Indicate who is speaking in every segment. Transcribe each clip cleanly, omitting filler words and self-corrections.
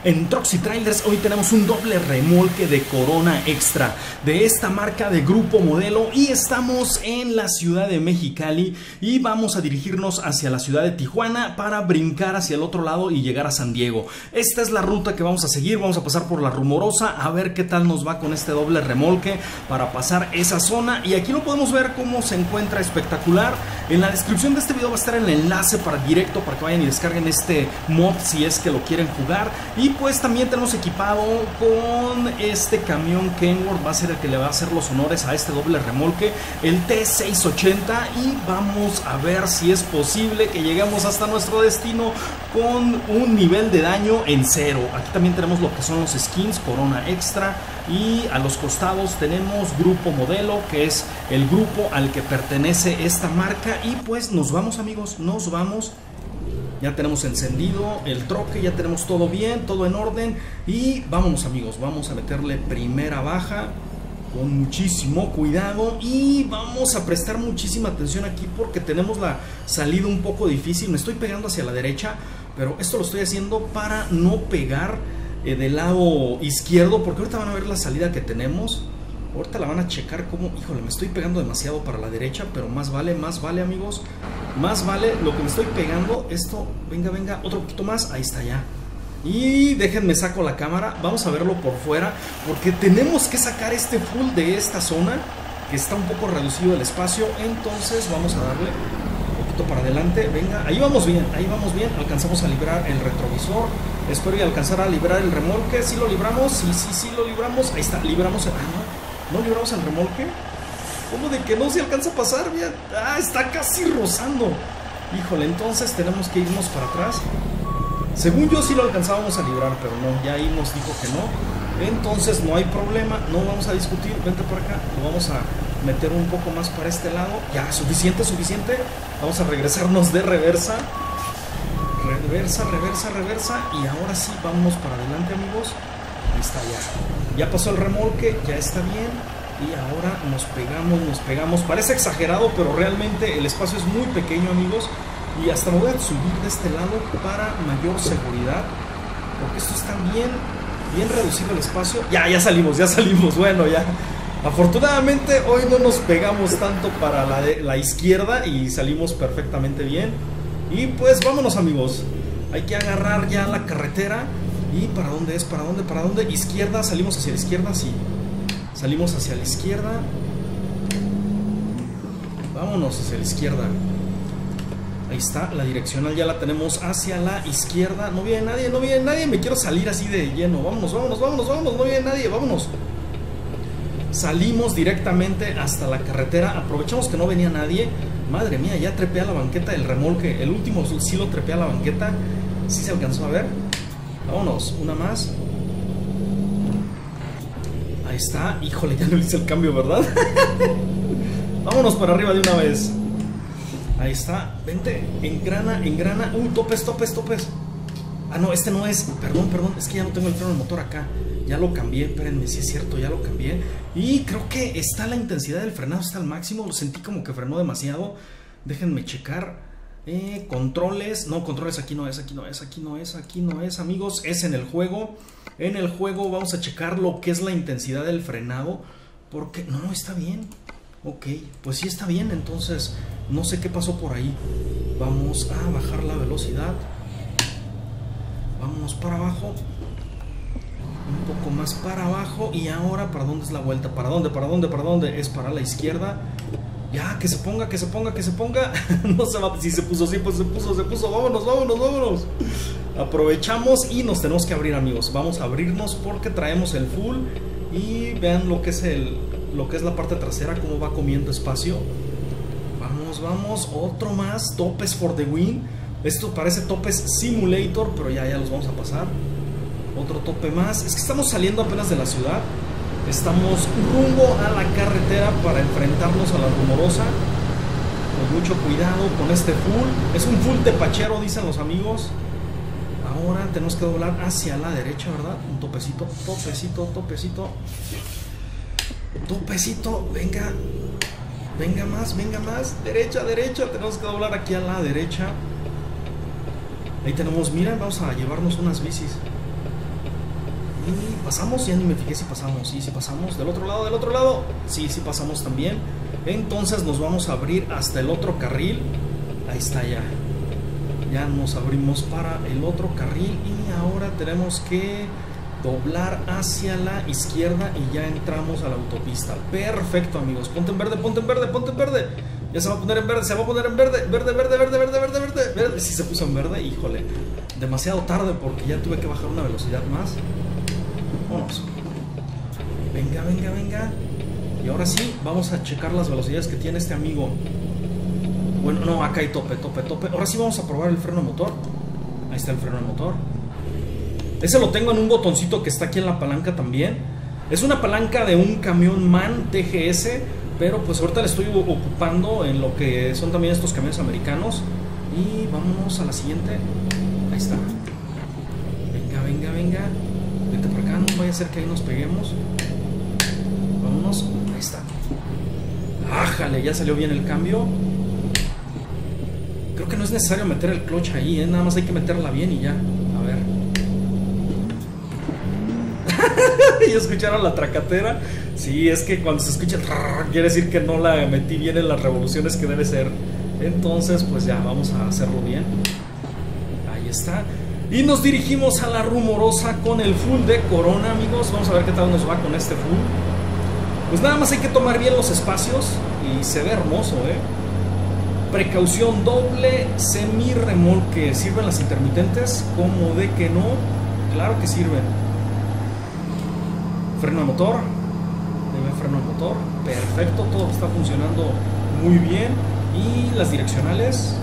Speaker 1: En Trucks y Trailers hoy tenemos un doble remolque de Corona Extra de esta marca de Grupo Modelo y estamos en la ciudad de Mexicali y vamos a dirigirnos hacia la ciudad de Tijuana para brincar hacia el otro lado y llegar a San Diego. Esta es la ruta que vamos a seguir, vamos a pasar por la Rumorosa a ver qué tal nos va con este doble remolque para pasar esa zona y aquí lo podemos ver cómo se encuentra espectacular. En la descripción de este video va a estar el enlace para directo para que vayan y descarguen este mod si es que lo quieren jugar. Y pues también tenemos equipado con este camión Kenworth, va a ser el que le va a hacer los honores a este doble remolque, el T680, y vamos a ver si es posible que lleguemos hasta nuestro destino con un nivel de daño en 0. Aquí también tenemos lo que son los skins Corona Extra y a los costados tenemos Grupo Modelo, que es el grupo al que pertenece esta marca. Y pues nos vamos, amigos, nos vamos. Ya tenemos encendido el troque, ya tenemos todo bien, todo en orden. Y vámonos, amigos, vamos a meterle primera baja con muchísimo cuidado y vamos a prestar muchísima atención aquí porque tenemos la salida un poco difícil. Me estoy pegando hacia la derecha, pero esto lo estoy haciendo para no pegar del lado izquierdo, porque ahorita van a ver la salida que tenemos. Ahorita la van a checar como, híjole, me estoy pegando demasiado para la derecha, pero más vale, amigos. Más vale lo que me estoy pegando. Esto, venga, otro poquito más. Ahí está ya. Y déjenme saco la cámara. Vamos a verlo por fuera, porque tenemos que sacar este full de esta zona, que está un poco reducido el espacio. Entonces vamos a darle un poquito para adelante. Venga, ahí vamos bien, alcanzamos a librar el retrovisor. Espero y alcanzar a librar el remolque. ¿Sí lo libramos? Sí lo libramos. Ahí está, libramos el... ¿No libramos el remolque? ¿Cómo de que no se alcanza a pasar? Mira, está casi rozando. Híjole, entonces tenemos que irnos para atrás. Según yo sí lo alcanzábamos a librar, pero no, ya ahí nos dijo que no. Entonces no hay problema, no vamos a discutir. Vente por acá, lo vamos a meter un poco más para este lado. Ya, suficiente. Vamos a regresarnos de reversa. Reversa. Y ahora sí, vamos para adelante, amigos. Ahí está ya pasó el remolque, ya está bien. Y ahora nos pegamos. Parece exagerado, pero realmente el espacio es muy pequeño, amigos. Y hasta me voy a subir de este lado para mayor seguridad, porque esto está bien reducido el espacio. Ya salimos. Bueno, ya. Afortunadamente hoy no nos pegamos tanto para la izquierda y salimos perfectamente bien. Y pues vámonos, amigos. Hay que agarrar ya la carretera. ¿Y para dónde es? ¿Para dónde? Izquierda, salimos hacia la izquierda, sí. Salimos hacia la izquierda. Vámonos hacia la izquierda. Ahí está, la direccional ya la tenemos hacia la izquierda. No viene nadie, me quiero salir así de lleno. Vámonos, no viene nadie, vámonos. Salimos directamente hasta la carretera. Aprovechamos que no venía nadie. Madre mía, ya trepé a la banqueta del remolque. El último sí lo trepé a la banqueta. Sí se alcanzó a ver. Vámonos, una más. Ahí está, híjole, ya no hice el cambio, ¿verdad? Vámonos para arriba de una vez. Ahí está, vente, engrana. Topes. Ah, no, este no es, perdón, es que ya no tengo el freno del motor acá. Ya lo cambié, espérenme, si es cierto, ya lo cambié. Y creo que está la intensidad del frenado, está al máximo. Lo sentí como que frenó demasiado. Déjenme checar. Controles, no, controles aquí no es, amigos, es en el juego. En el juego vamos a checar lo que es la intensidad del frenado, porque no, está bien. Ok, pues sí está bien, entonces no sé qué pasó por ahí. Vamos a bajar la velocidad. Vámonos para abajo. Un poco más para abajo. Y ahora, ¿para dónde es la vuelta? ¿Para dónde? Es para la izquierda. Ya, que se ponga. No se va, si se puso, pues se puso. Vámonos. Aprovechamos y nos tenemos que abrir, amigos. Vamos a abrirnos porque traemos el full. Y vean lo que es la parte trasera, cómo va comiendo espacio. Vamos, otro más. Topes for the win. Esto parece Topes Simulator, pero ya los vamos a pasar. Otro tope más. Es que estamos saliendo apenas de la ciudad. Estamos rumbo a la carretera para enfrentarnos a la Rumorosa. Con mucho cuidado con este full. Es un full tepachero, dicen los amigos. Ahora tenemos que doblar hacia la derecha, ¿verdad? Un topecito. Venga más. Derecha. Tenemos que doblar aquí a la derecha. Ahí tenemos, miren, vamos a llevarnos unas bicis. Y pasamos, ya ni me fijé si pasamos. Sí, sí pasamos. Del otro lado, del otro lado. Sí, sí pasamos también. Entonces nos vamos a abrir hasta el otro carril. Ahí está ya. Ya nos abrimos para el otro carril. Y ahora tenemos que doblar hacia la izquierda y ya entramos a la autopista. Perfecto, amigos. Ponte en verde, ponte en verde, ponte en verde. Ya se va a poner en verde, se va a poner en verde. Verde, verde, verde, verde, verde, verde, verde. Sí se puso en verde, híjole. Demasiado tarde porque ya tuve que bajar una velocidad más. Vámonos. Venga, venga, venga. Y ahora sí, vamos a checar las velocidades que tiene este amigo. Bueno, no, acá hay tope, tope, tope. Ahora sí vamos a probar el freno de motor. Ahí está el freno de motor. Ese lo tengo en un botoncito que está aquí en la palanca también. Es una palanca de un camión MAN TGS, pero pues ahorita le estoy ocupando en lo que son también estos camiones americanos. Y vámonos a la siguiente. Ahí está. Venga, venga, venga. Vete por acá, no vaya a ser que ahí nos peguemos. Vámonos. Ahí está. Ájale, ya salió bien el cambio. Creo que no es necesario meter el clutch ahí, ¿eh? Nada más hay que meterla bien y ya. A ver. ¿Ya escucharon la tracatera? Sí, es que cuando se escucha quiere decir que no la metí bien en las revoluciones que debe ser. Entonces pues ya, vamos a hacerlo bien. Ahí está. Y nos dirigimos a la Rumorosa con el full de Corona, amigos. Vamos a ver qué tal nos va con este full. Pues nada más hay que tomar bien los espacios y se ve hermoso, Precaución doble, semi-remolque. ¿Sirven las intermitentes? ¿Cómo de que no? Claro que sirven. Freno de motor. Debe freno de motor. Perfecto, todo está funcionando muy bien. Y las direccionales.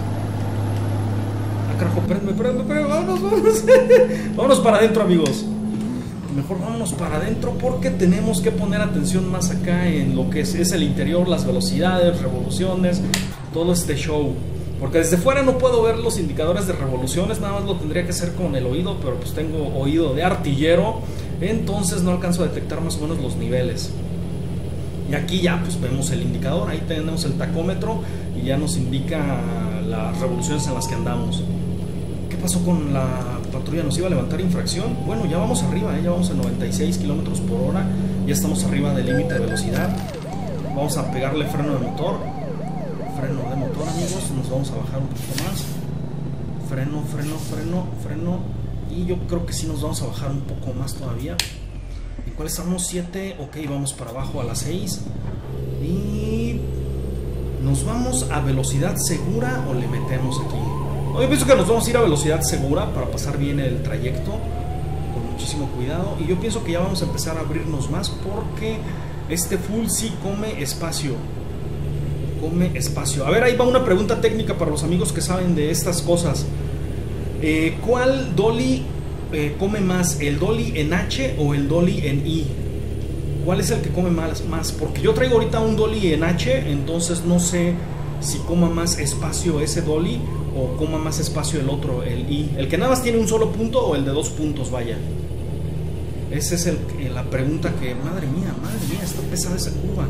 Speaker 1: Ah, carajo, espérenme, vámonos, vámonos. Vámonos para adentro, amigos. Mejor vámonos para adentro porque tenemos que poner atención más acá en lo que es el interior, las velocidades, revoluciones, todo este show. Porque desde fuera no puedo ver los indicadores de revoluciones, nada más lo tendría que hacer con el oído, pero pues tengo oído de artillero, entonces no alcanzo a detectar más o menos los niveles. Y aquí ya pues vemos el indicador, ahí tenemos el tacómetro y ya nos indica las revoluciones en las que andamos. ¿Qué pasó con la patrulla? ¿Nos iba a levantar infracción? Bueno, ya vamos arriba, ya vamos a 96 kilómetros por hora, ya estamos arriba del límite de velocidad. Vamos a pegarle freno de motor. Freno de motor, amigos, nos vamos a bajar un poquito más. Freno, freno, freno, freno. Y yo creo que sí nos vamos a bajar un poco más todavía. ¿En cuál estamos? 7. Ok, vamos para abajo a las 6. Y nos vamos a velocidad segura o le metemos aquí. Yo pienso que nos vamos a ir a velocidad segura para pasar bien el trayecto con muchísimo cuidado. Y yo pienso que ya vamos a empezar a abrirnos más porque este full sí come espacio. Come espacio. A ver, ahí va una pregunta técnica para los amigos que saben de estas cosas. ¿Cuál dolly come más? ¿El dolly en H o el dolly en I? ¿Cuál es el que come más? Porque yo traigo ahorita un dolly en H, entonces no sé si coma más espacio ese dolly o coma más espacio el otro, el I. El que nada más tiene un solo punto o el de 2 puntos, vaya. Esa es la pregunta que, madre mía, está pesada esa curva.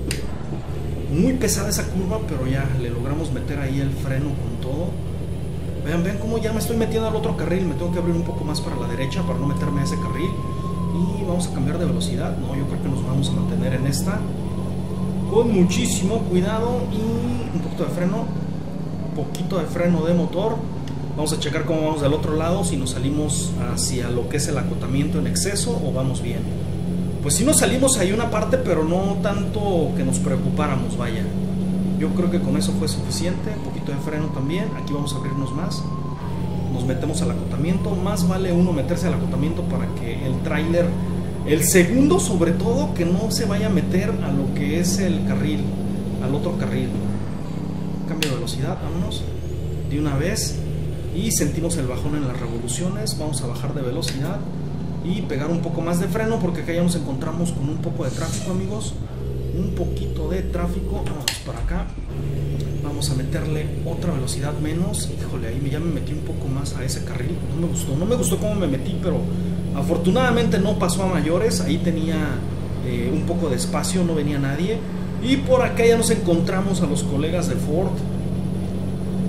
Speaker 1: Muy pesada esa curva, pero ya le logramos meter ahí el freno con todo. Vean cómo ya me estoy metiendo al otro carril. Me tengo que abrir un poco más para la derecha para no meterme a ese carril. Y vamos a cambiar de velocidad. No, yo creo que nos vamos a mantener en esta con muchísimo cuidado. Y un poquito de freno. Un poquito de freno de motor. Vamos a checar cómo vamos del otro lado, si nos salimos hacia lo que es el acotamiento en exceso o vamos bien. Pues si nos salimos ahí una parte, pero no tanto que nos preocupáramos, vaya. Yo creo que con eso fue suficiente. Un poquito de freno también. Aquí vamos a abrirnos más. Nos metemos al acotamiento. Más vale uno meterse al acotamiento para que el tráiler, el segundo sobre todo, que no se vaya a meter a lo que es el carril, al otro carril. Cambio de velocidad, vámonos de una vez. Y sentimos el bajón en las revoluciones. Vamos a bajar de velocidad y pegar un poco más de freno porque acá ya nos encontramos con un poco de tráfico, amigos. Un poquito de tráfico. Vamos para acá. Vamos a meterle otra velocidad menos. Híjole, ahí ya me metí un poco más a ese carril. No me gustó cómo me metí, pero afortunadamente no pasó a mayores. Ahí tenía un poco de espacio, no venía nadie. Y por acá ya nos encontramos a los colegas de Ford.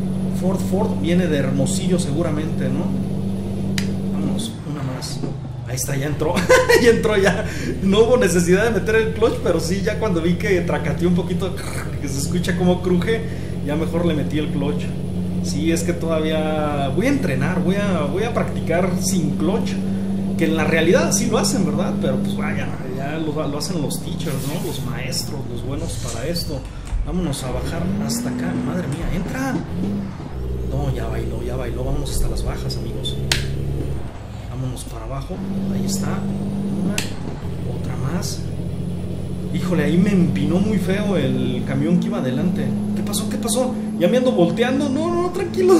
Speaker 1: Ford viene de Hermosillo seguramente, ¿no? Vámonos, una más. Ahí está, ya entró. Ya entró, ya. No hubo necesidad de meter el clutch, pero sí, ya cuando vi que tracateó un poquito, que se escucha como cruje, ya mejor le metí el clutch. Sí, es que todavía voy a entrenar, voy a practicar sin clutch, que en la realidad sí lo hacen, ¿verdad? Pero pues vaya, ya lo hacen los teachers, ¿no? Los maestros, los buenos para esto. Vámonos a bajar hasta acá. Madre mía, entra. No, ya bailó. Vámonos hasta las bajas, amigos. Vámonos para abajo. Ahí está. Una, otra más. Híjole, ahí me empinó muy feo el camión que iba adelante. ¿Qué pasó? ¿Qué pasó? ¿Ya me ando volteando? No, tranquilo.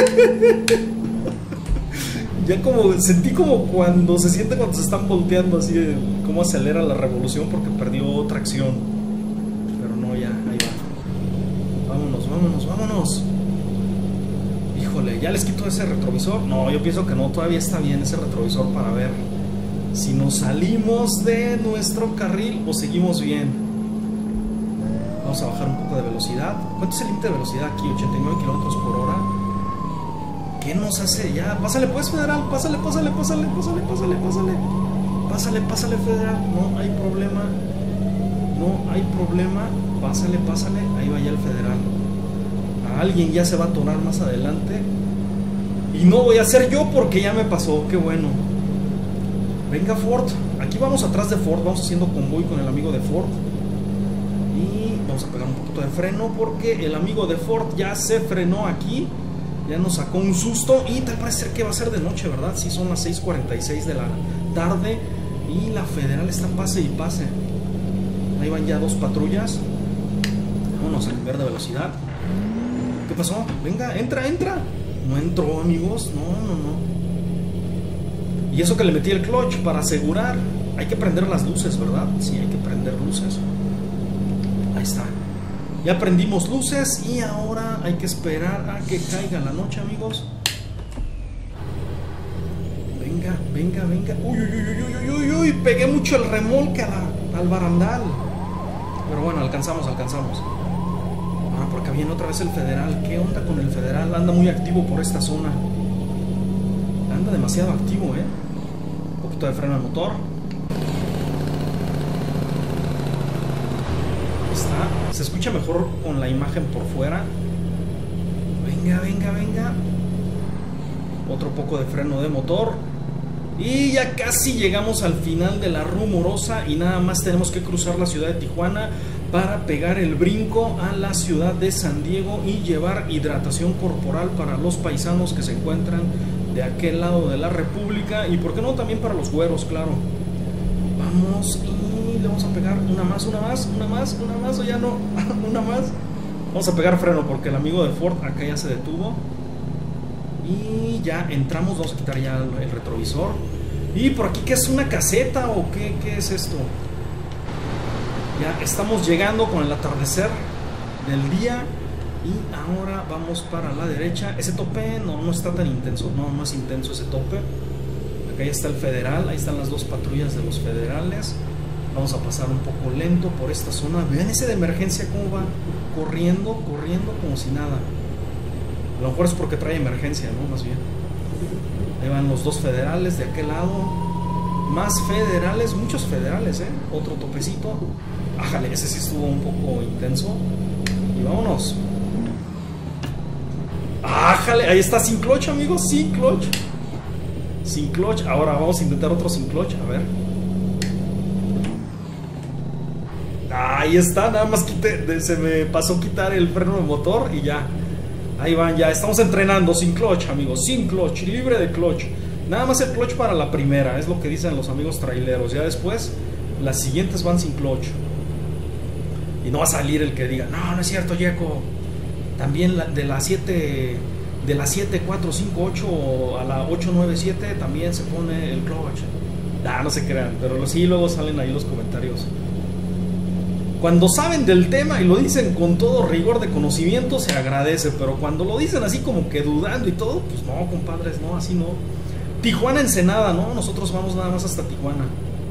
Speaker 1: Ya como, sentí como cuando se siente cuando se están volteando, así de cómo acelera la revolución porque perdió tracción. Pero no, ya, ahí va. Vámonos. Híjole, ¿ya les quito ese retrovisor? No, yo pienso que no, todavía está bien ese retrovisor para ver si nos salimos de nuestro carril o seguimos bien. Vamos a bajar un poco de velocidad. ¿Cuánto es el límite de velocidad aquí? 89 kilómetros por hora. ¿Qué nos hace ya? Pásale pues, federal, pásale, federal. No hay problema. Pásale, ahí va ya el federal. A alguien ya se va a atorar más adelante. Y no voy a ser yo porque ya me pasó, qué bueno. Venga Ford, aquí vamos atrás de Ford, vamos haciendo convoy con el amigo de Ford. Y vamos a pegar un poquito de freno porque el amigo de Ford ya se frenó aquí. Ya nos sacó un susto y tal parece ser que va a ser de noche, ¿verdad? Sí, son las 6:46 de la tarde y la federal está pase y pase. Ahí van ya dos patrullas. Vámonos a cambiar de velocidad. ¿Qué pasó? Venga, entra. No entró, amigos. No. Y eso que le metí el clutch para asegurar. Hay que prender las luces, ¿verdad? Sí, hay que prender luces. Ahí está. Ya prendimos luces y ahora hay que esperar a que caiga la noche, amigos. Venga. Uy, pegué mucho el remolque al barandal. Pero bueno, alcanzamos. Ahora por acá viene otra vez el federal. ¿Qué onda con el federal? Anda muy activo por esta zona. Anda demasiado activo, Un poquito de freno al motor. Está. Se escucha mejor con la imagen por fuera. Venga. Otro poco de freno de motor. Y ya casi llegamos al final de la rumorosa. Y nada más tenemos que cruzar la ciudad de Tijuana para pegar el brinco a la ciudad de San Diego y llevar hidratación corporal para los paisanos que se encuentran de aquel lado de la República. Y por qué no también para los güeros, claro. Vamos y le vamos a pegar una más, o ya no, una más. Vamos a pegar freno porque el amigo de Ford acá ya se detuvo. Y ya entramos, vamos a quitar ya el retrovisor. Y por aquí, ¿qué es una caseta o qué es esto? Ya estamos llegando con el atardecer del día. Y ahora vamos para la derecha. Ese tope no está tan intenso. No es intenso ese tope. Acá ya está el federal. Ahí están las dos patrullas de los federales. Vamos a pasar un poco lento por esta zona. Vean ese de emergencia cómo va corriendo como si nada. A lo mejor es porque trae emergencia, ¿no? Más bien. Ahí van los dos federales de aquel lado. Más federales, muchos federales, Otro topecito. Ájale, ese sí estuvo un poco intenso. Y vámonos. Ájale, ahí está sin clutch, amigos, sin clutch. Ahora vamos a intentar otro sin clutch, a ver. Ahí está, nada más se me pasó quitar el freno de motor y ya. Ahí van, ya estamos entrenando sin clutch, amigos, sin clutch, libre de clutch. Nada más el clutch para la primera, es lo que dicen los amigos traileros. Ya después, las siguientes van sin clutch. Y no va a salir el que diga, no es cierto, Yeco. También de la 7458 a la 897 también se pone el clutch. No se crean, pero sí, luego salen ahí los comentarios. Cuando saben del tema y lo dicen con todo rigor de conocimiento, se agradece. Pero cuando lo dicen así como que dudando y todo, pues no, compadres, no, así no. Tijuana, Ensenada, ¿no? Nosotros vamos nada más hasta Tijuana.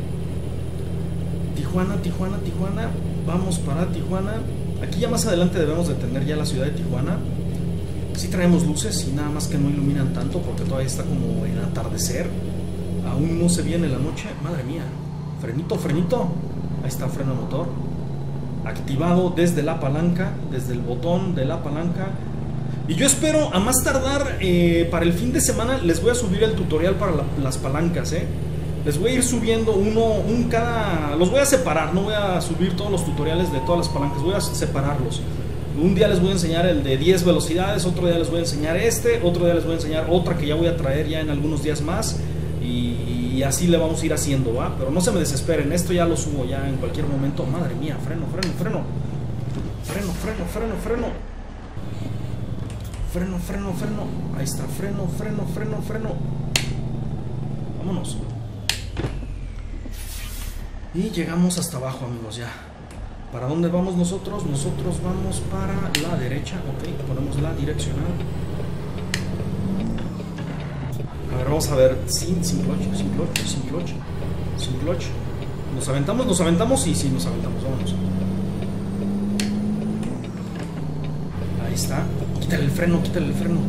Speaker 1: Tijuana. Vamos para Tijuana. Aquí ya más adelante debemos de tener ya la ciudad de Tijuana. Sí traemos luces y nada más que no iluminan tanto porque todavía está como en atardecer. Aún no se viene la noche. Madre mía. Frenito, frenito. Ahí está, freno motor. Activado desde la palanca, desde el botón de la palanca. Y yo espero, a más tardar, para el fin de semana les voy a subir el tutorial para las palancas, Les voy a ir subiendo cada... Los voy a separar, no voy a subir todos los tutoriales de todas las palancas, voy a separarlos. Un día les voy a enseñar el de 10 velocidades, otro día les voy a enseñar otro día les voy a enseñar otra que ya voy a traer ya en algunos días más. Y así le vamos a ir haciendo, ¿va? Pero no se me desesperen, esto ya lo subo ya en cualquier momento. Madre mía, freno, freno, freno. Freno, freno, freno, freno. Freno, freno, freno. Ahí está, freno, freno, freno, freno. Vámonos. Y llegamos hasta abajo, amigos, ya. ¿Para dónde vamos nosotros? Nosotros vamos para la derecha. Ok, ponemos la direccional. A ver, vamos a ver. Sin clutch, sin clutch, sin clutch. Sin clutch. Nos aventamos y sí, nos aventamos. Vámonos. Ahí está. Quítale el freno, quítale el freno.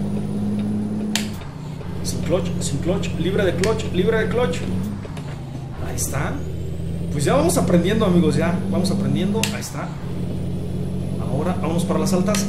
Speaker 1: Sin clutch, libre de clutch, libre de clutch. Ahí está. Pues ya vamos aprendiendo, amigos, ya vamos aprendiendo. Ahí está. Ahora vamos para las altas.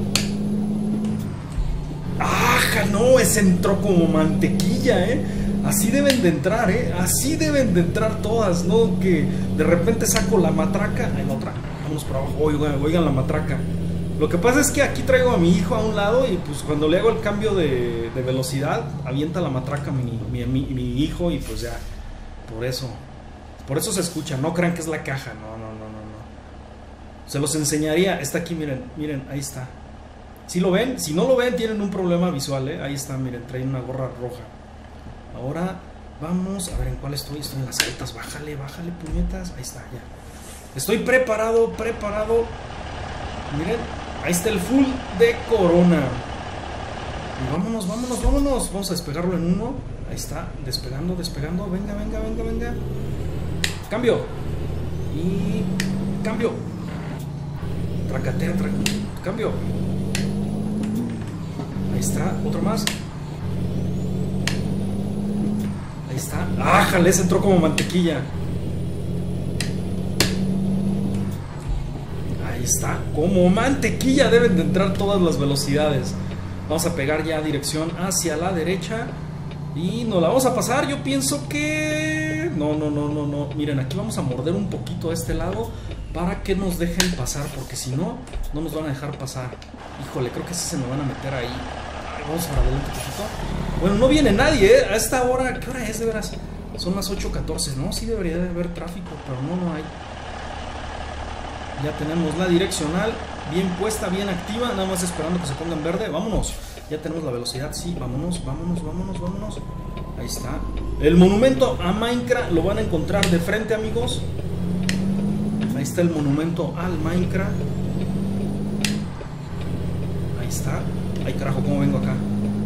Speaker 1: ¡Ah, no! Ese entró como mantequilla, Así deben de entrar, Así deben de entrar todas, ¿no? Que de repente saco la matraca. Ahí la otra. Vamos para abajo. Oigan la matraca. Lo que pasa es que aquí traigo a mi hijo a un lado y pues cuando le hago el cambio de velocidad, avienta la matraca mi hijo y pues ya. Por eso se escucha. No crean que es la caja. No. Se los enseñaría. Está aquí, miren, ahí está. ¿Sí lo ven? Si no lo ven, tienen un problema visual, Ahí está, miren, traen una gorra roja. Ahora vamos a ver en cuál estoy. Estoy en las altas. Bájale, puñetas. Ahí está, ya. Estoy preparado. Miren, ahí está el full de Corona. Y vámonos. Vamos a despegarlo en uno. Ahí está, despegando. Venga. Cambio. Y cambio. Tracatea. Cambio. Ahí está, otro más. Ahí está. ¡Ájale! Se entró como mantequilla. Ahí está. Como mantequilla deben de entrar todas las velocidades. Vamos a pegar ya dirección hacia la derecha. Y nos la vamos a pasar. Yo pienso que... No. Miren, aquí vamos a morder un poquito a este lado para que nos dejen pasar, porque si no, no nos van a dejar pasar. Híjole, creo que sí se me van a meter ahí. Vamos para adelante un poquito. Bueno, no viene nadie, A esta hora, ¿qué hora es de veras? Son las 8:14, ¿no? Sí debería de haber tráfico, pero no hay. Ya tenemos la direccional bien puesta, bien activa, nada más esperando que se ponga en verde. Vámonos, ya tenemos la velocidad, sí, vámonos. Ahí está. El monumento a Minecraft lo van a encontrar de frente, amigos. Ahí está el monumento al Minecraft. Ahí está. Ay, carajo, ¿cómo vengo acá?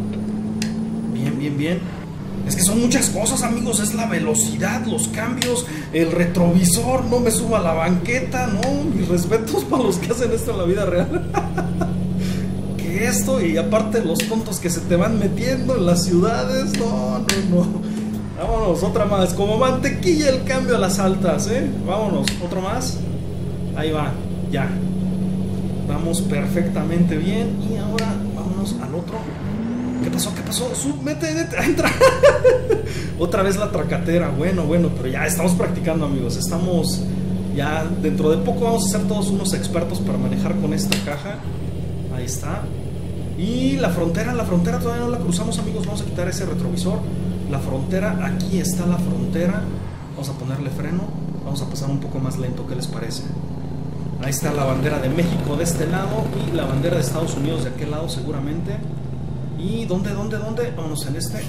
Speaker 1: Bien. Es que son muchas cosas, amigos. Es la velocidad, los cambios, el retrovisor. No me suba a la banqueta, ¿no? Mis respetos para los que hacen esto en la vida real. ¿Qué esto? Y aparte los tontos que se te van metiendo en las ciudades. No. Vámonos, otra más. Como mantequilla el cambio a las altas, Vámonos, otro más. Ahí va, ya. Vamos perfectamente bien. Y ahora vámonos al otro. ¿Qué pasó? Mete, entra. Otra vez la tracatera. Bueno, pero ya estamos practicando, amigos. Estamos ya, dentro de poco vamos a ser todos unos expertos para manejar con esta caja. Ahí está. Y la frontera todavía no la cruzamos, amigos. Vamos a quitar ese retrovisor. La frontera, aquí está la frontera. Vamos a ponerle freno. Vamos a pasar un poco más lento, ¿qué les parece? Ahí está la bandera de México de este lado y la bandera de Estados Unidos de aquel lado seguramente. ¿Y dónde? Vámonos en este.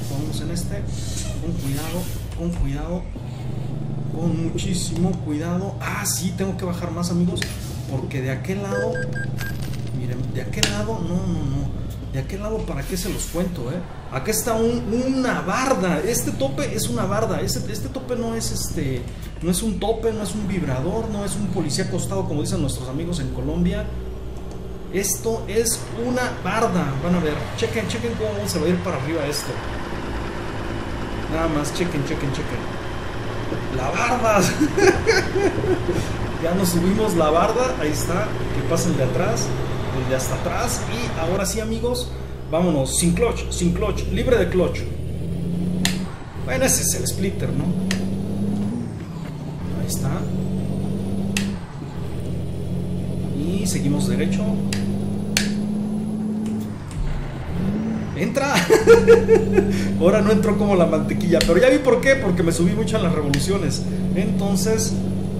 Speaker 1: Con cuidado. Con muchísimo cuidado. Ah, sí, tengo que bajar más, amigos. Porque de aquel lado... Miren, de aquel lado... No. De aquel lado, ¿para qué se los cuento, Acá está una barda. Este tope es una barda. Este tope no es no es un tope, no es un vibrador, no es un policía acostado, como dicen nuestros amigos en Colombia. Esto es una barda. Van a ver, chequen cómo se va a ir para arriba esto. Nada más, chequen. La barda. Ya nos subimos la barda. Ahí está. Que pasa el de atrás, el de hasta atrás. Y ahora sí, amigos, vámonos. Sin clutch, libre de clutch. Bueno, ese es el splitter, ¿no? Ahí está. Y seguimos derecho. ¡Entra! Ahora no entró como la mantequilla, pero ya vi por qué, porque me subí mucho en las revoluciones. Entonces,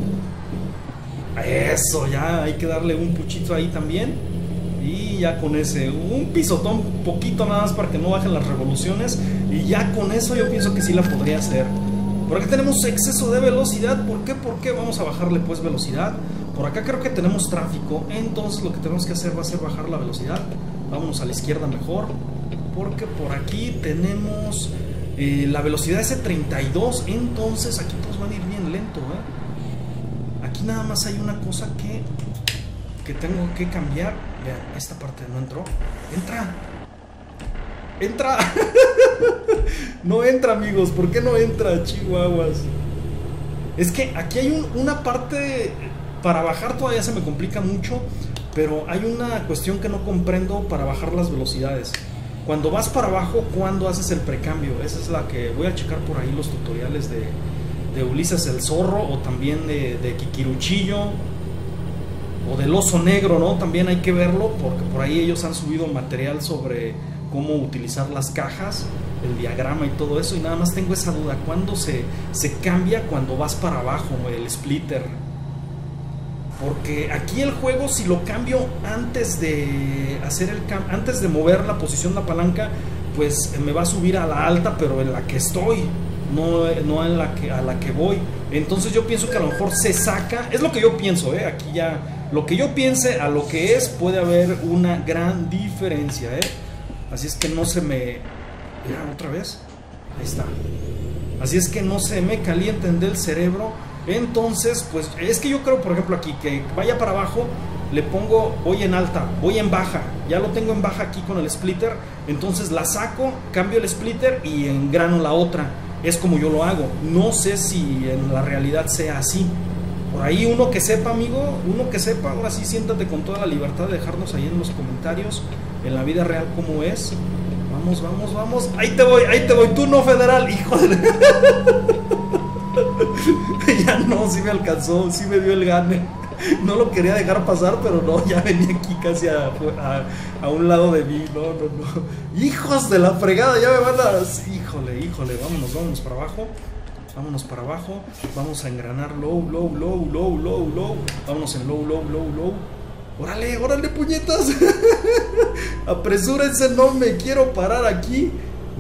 Speaker 1: eso, ya hay que darle un puchito ahí también. Y ya con ese, un pisotón poquito nada más para que no bajen las revoluciones. Y ya con eso yo pienso que sí la podría hacer. Por acá tenemos exceso de velocidad. ¿Por qué? Porque vamos a bajarle pues velocidad. Por acá creo que tenemos tráfico. Entonces lo que tenemos que hacer va a ser bajar la velocidad. Vámonos a la izquierda mejor, porque por aquí tenemos la velocidad es de 32. Entonces aquí todos van a ir bien lento, Aquí nada más hay una cosa que tengo que cambiar. Vean, esta parte no entró. ¡Entra! No entra, amigos. ¿Por qué no entra, chihuahuas? Es que aquí hay una parte. Para bajar todavía se me complica mucho, pero hay una cuestión que no comprendo para bajar las velocidades. Cuando vas para abajo, ¿cuándo haces el precambio? Esa es la que voy a checar por ahí los tutoriales de Ulises el Zorro, o también de Kikiruchillo, o del Oso Negro, ¿no? También hay que verlo, porque por ahí ellos han subido material sobre cómo utilizar las cajas, el diagrama y todo eso. Y nada más tengo esa duda, ¿cuándo se cambia cuando vas para abajo el splitter? Porque aquí el juego, si lo cambio antes de hacer antes de mover la posición de la palanca, pues me va a subir a la alta, pero en la que estoy, no en la que, a la que voy. Entonces yo pienso que a lo mejor se saca, es lo que yo pienso, aquí ya, lo que yo piense a lo que es, puede haber una gran diferencia, Así es que no se me... Mira, otra vez, ahí está. Así es que no se me calienten del cerebro. Entonces, pues es que yo creo, por ejemplo, aquí que vaya para abajo, le pongo, voy en alta, voy en baja, ya lo tengo en baja aquí con el splitter. Entonces la saco, cambio el splitter y engrano la otra. Es como yo lo hago. No sé si en la realidad sea así. Por ahí uno que sepa, amigo, uno que sepa, ahora sí siéntate con toda la libertad de dejarnos ahí en los comentarios en la vida real cómo es. Vamos, ahí te voy, tú no, federal, hijo de... Ya no, sí me alcanzó, sí me dio el gane. No lo quería dejar pasar, pero no, ya venía aquí casi a un lado de mí. No. Hijos de la fregada, ya me van a... Híjole, vámonos para abajo. Vamos a engranar low. Vámonos en low. Órale, puñetas. Apresúrense, no me quiero parar aquí.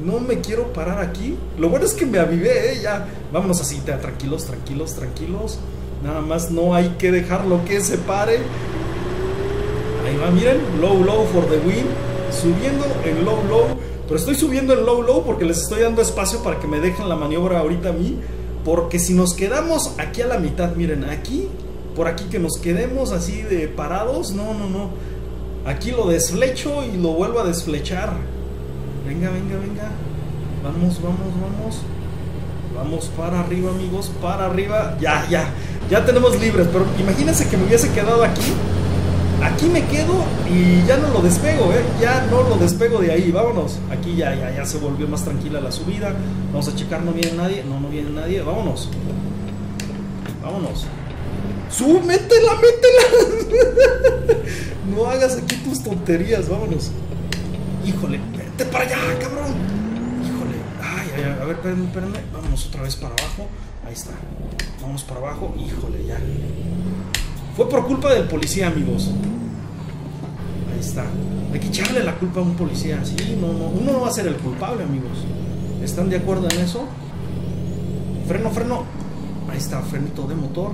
Speaker 1: Lo bueno es que me avivé, ya. Vámonos así, tranquilos. Nada más no hay que dejarlo que se pare. Ahí va, miren, low for the win. Subiendo en low. Pero estoy subiendo en low porque les estoy dando espacio para que me dejen la maniobra ahorita a mí. Porque si nos quedamos aquí a la mitad, miren, por aquí que nos quedemos así de parados, no. Aquí lo desflecho y lo vuelvo a desflechar. Venga. Vamos para arriba, amigos, para arriba. Ya tenemos libres, pero imagínense que me hubiese quedado aquí. Aquí me quedo y ya no lo despego, ya no lo despego de ahí. Vámonos, aquí ya se volvió más tranquila la subida. Vamos a checar, no viene nadie. No viene nadie, vámonos. Métela. No hagas aquí tus tonterías, vámonos. Híjole, vete para allá, cabrón. Híjole, a ver, espérenme. Vámonos otra vez para abajo. Ahí está. Vamos para abajo. Híjole, ya. Fue por culpa del policía, amigos. Ahí está. Hay que echarle la culpa a un policía. Sí, no, uno no va a ser el culpable, amigos. ¿Están de acuerdo en eso? Freno. Ahí está, frenito de motor.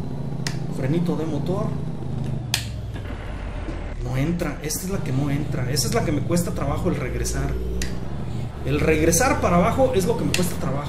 Speaker 1: No entra, esta es la que no entra. Esa es la que me cuesta trabajo, el regresar. El regresar para abajo es lo que me cuesta trabajo.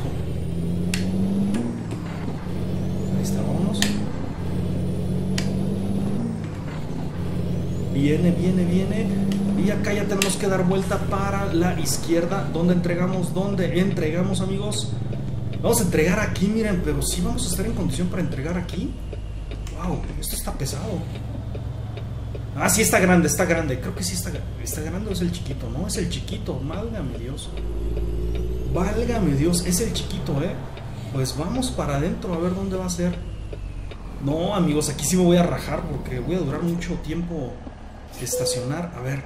Speaker 1: Ahí está, vámonos. Viene. Y acá ya tenemos que dar vuelta para la izquierda. ¿Dónde entregamos? ¿Dónde entregamos, amigos? Vamos a entregar aquí, miren, pero sí vamos a estar en condición para entregar aquí. Wow, esto está pesado. Ah, sí está grande, está grande. Creo que sí está grande o es el chiquito, ¿no? Es el chiquito, válgame Dios. Válgame Dios, es el chiquito, ¿eh? Pues vamos para adentro a ver dónde va a ser. No, amigos, aquí sí me voy a rajar porque voy a durar mucho tiempo estacionar. A ver.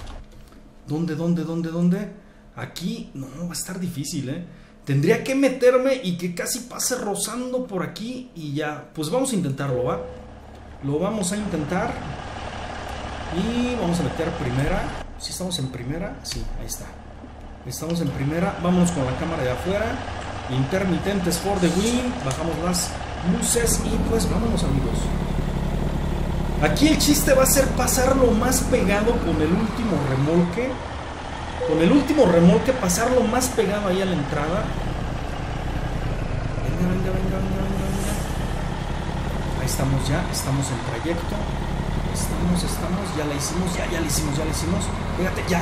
Speaker 1: ¿Dónde? Aquí, no, va a estar difícil, ¿eh? Tendría que meterme y que casi pase rozando por aquí y ya. Pues vamos a intentarlo, ¿va? Lo vamos a intentar. Y vamos a meter primera. ¿Sí estamos en primera? Sí, ahí está. Estamos en primera. Vámonos con la cámara de afuera. Intermitentes for the win. Bajamos las luces y pues vámonos, amigos. Aquí el chiste va a ser pasarlo más pegado con el último remolque. Con el último remolque pasarlo más pegado ahí a la entrada. Venga. Ahí estamos ya, estamos en trayecto. Estamos, ya la hicimos. Fíjate, ya.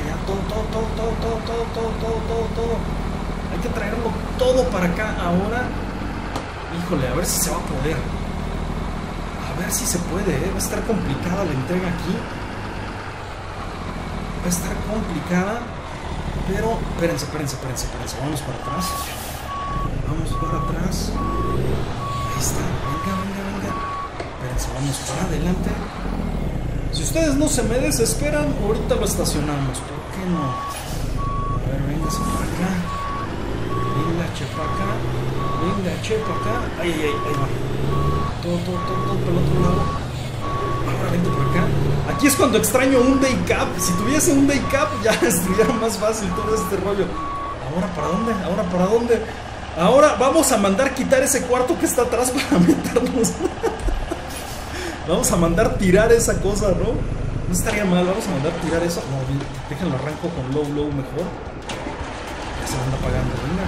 Speaker 1: Todo. Hay que traerlo todo para acá ahora. Híjole, a ver si se va a poder. A ver si se puede, ¿eh? Va a estar complicada la entrega aquí. Va a estar complicada. Pero, espérense. Vamos para atrás. Ahí está, venga. Espérense, vamos para adelante. Si ustedes no se me desesperan, ahorita lo estacionamos. ¿Por qué no? A ver, véngase para acá. Venga, chepa acá. Ahí va. Todo por el otro lado. Ahora vente por acá. Aquí es cuando extraño un day cap. Si tuviese un day cap ya estuviera más fácil todo este rollo. ¿Ahora para dónde? Ahora vamos a mandar quitar ese cuarto que está atrás para meternos. Vamos a mandar tirar esa cosa, ¿no? No estaría mal, vamos a mandar tirar eso. No, déjenlo arranco con low mejor. Ya se anda apagando, venga.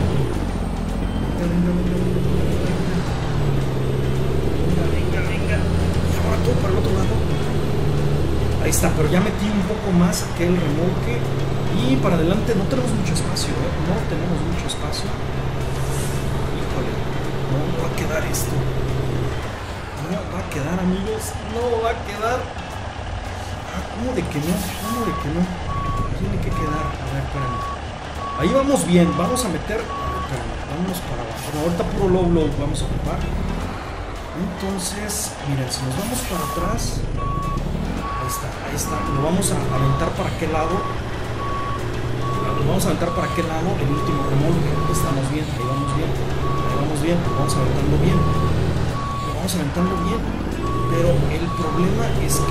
Speaker 1: Y ahora todo para el otro lado. Ahí está, pero ya metí un poco más que el remolque. Y para adelante no tenemos mucho espacio, ¿eh? No tenemos mucho espacio. Híjole, no va a quedar esto. No va a quedar, amigos. No va a quedar. ¿Cómo de que no? Tiene que quedar. A ver, espérame. Ahí vamos bien, vamos a meter. Vámonos para abajo. Bueno, ahorita puro low vamos a ocupar. Entonces, miren, si nos vamos para atrás. Ahí está. Lo vamos a aventar para aquel lado. El último remolque. Estamos bien, ahí vamos bien. Lo vamos aventando bien. Pero el problema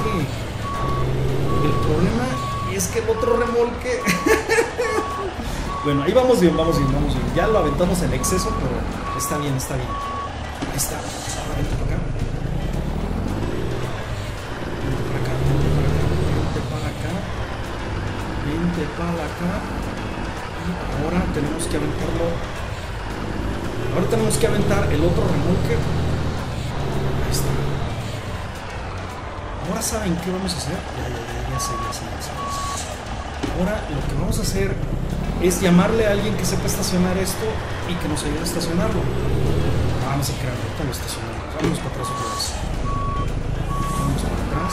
Speaker 1: es que el otro remolque. Bueno, ahí vamos bien. Ya lo aventamos en exceso, pero está bien. Ahí está. Ahora vente para acá. Vente para acá. Y ahora tenemos que aventarlo. Ahora tenemos que aventar el otro remolque. Ahí está. Ahora saben qué vamos a hacer. Ya sé. Ahora lo que vamos a hacer es llamarle a alguien que sepa estacionar esto y que nos ayude a estacionarlo. Vamos a crear, ahorita lo estacionamos. Vamos para atrás otra vez. Vamos para atrás.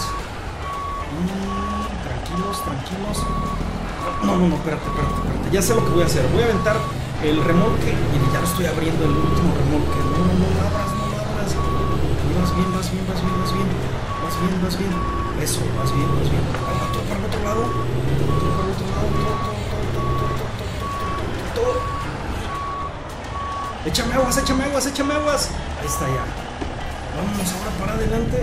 Speaker 1: Tranquilos. No, espérate. Ya sé lo que voy a hacer. Voy a aventar el remolque y ya lo estoy abriendo, el último remolque. No abras. Vas bien. Eso, vas bien. Para el otro lado. Todo. Échame aguas. Ahí está ya. Vámonos ahora para adelante.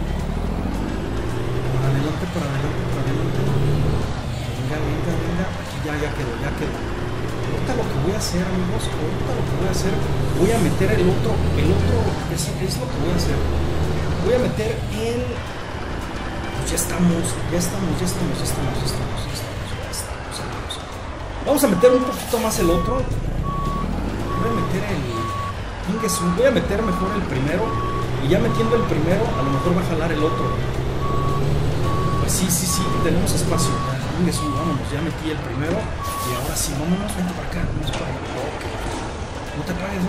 Speaker 1: Para adelante. Venga. Aquí ya quedó. Ahorita lo que voy a hacer, amigos, voy a meter el otro, es lo que voy a hacer. Voy a meter el... Pues ya estamos, amigos. Vamos a meter un poquito más el otro. Voy a meter mejor el primero. Y ya metiendo el primero, a lo mejor va a jalar el otro. Sí, tenemos espacio. Vámonos, ya metí el primero. Y ahora sí, vámonos, vente para acá. Vamos para allá. Okay. No te apagues.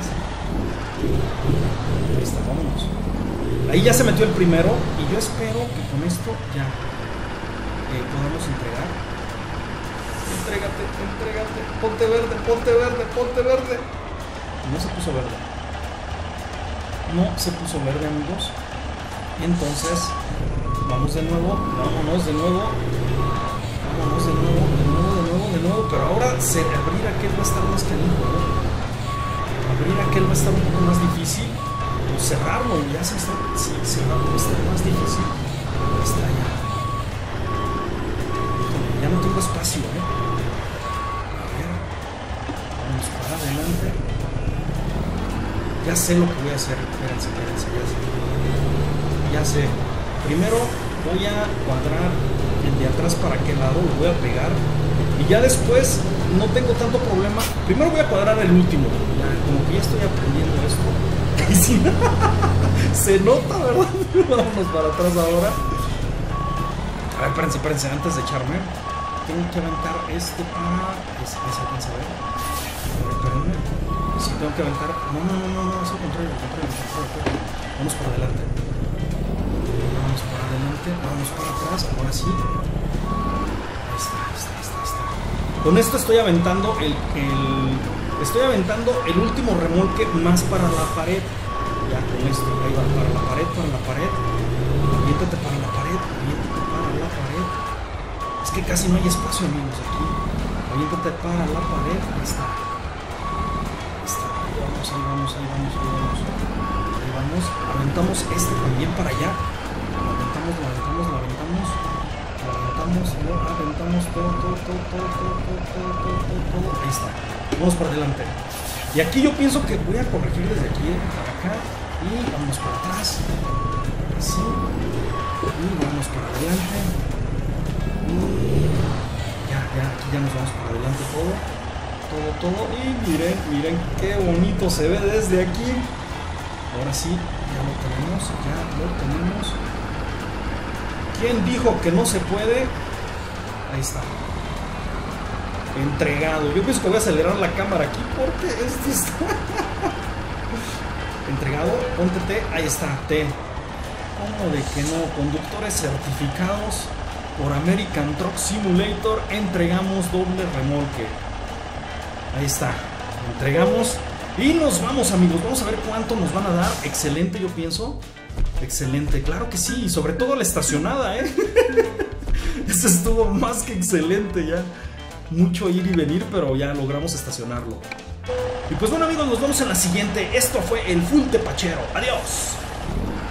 Speaker 1: Ahí está, vámonos. Ahí ya se metió el primero. Y yo espero que con esto ya podamos entregar. Entrégate. Ponte verde. No se puso verde, amigos. Entonces, vamos de nuevo. Vámonos de nuevo. Pero ahora abrir aquel va a estar más canijo, ¿no? Abrir aquel va a estar un poco más difícil. O cerrarlo, ya se está. Sí, cerrarlo va a estar más difícil. Ahí está ya. Ya no tengo espacio, A ver. Vamos para adelante. Ya sé lo que voy a hacer. Espérense, ya sé. Primero voy a cuadrar el de atrás para qué lado, lo voy a pegar. Y ya después no tengo tanto problema. Primero voy a cuadrar el último. Ya, como que ya estoy aprendiendo esto. Se nota, ¿verdad? Vámonos para atrás ahora. A ver, espérense, antes de echarme. Tengo que aventar este para... ¿Se alcanza a ver? Espérenme. Sí, tengo que aventar... No, es al contrario. Vamos para adelante. Vamos para atrás, ahora sí. Ahí está. Con esto estoy aventando el último remolque más para la pared. Ya con esto, ahí va, para la pared. Aviéntate para la pared. Es que casi no hay espacio, amigos, aquí. Aviéntate para la pared. Ahí está. Ahí vamos. Aventamos este también para allá. Lo aventamos todo. Ahí está. Vamos para adelante. Y aquí yo pienso que voy a corregir desde aquí para acá. Y vamos para atrás. Así. Y vamos para adelante. Y aquí ya nos vamos para adelante todo. Y miren qué bonito se ve desde aquí. Ahora sí, ya lo tenemos. ¿Quién dijo que no se puede? Ahí está. Entregado. Yo pienso que voy a acelerar la cámara aquí porque esto está... Entregado, ponte T. Ahí está, T. ¿Cómo de que no? Conductores certificados por American Truck Simulator. Entregamos doble remolque. Ahí está. Entregamos. Y nos vamos, amigos. Vamos a ver cuánto nos van a dar. Excelente, yo pienso. Excelente, claro que sí. Sobre todo la estacionada, Eso estuvo más que excelente ya. Mucho ir y venir, pero ya logramos estacionarlo. Y pues bueno, amigos, nos vemos en la siguiente. Esto fue el Full Tepachero. Adiós.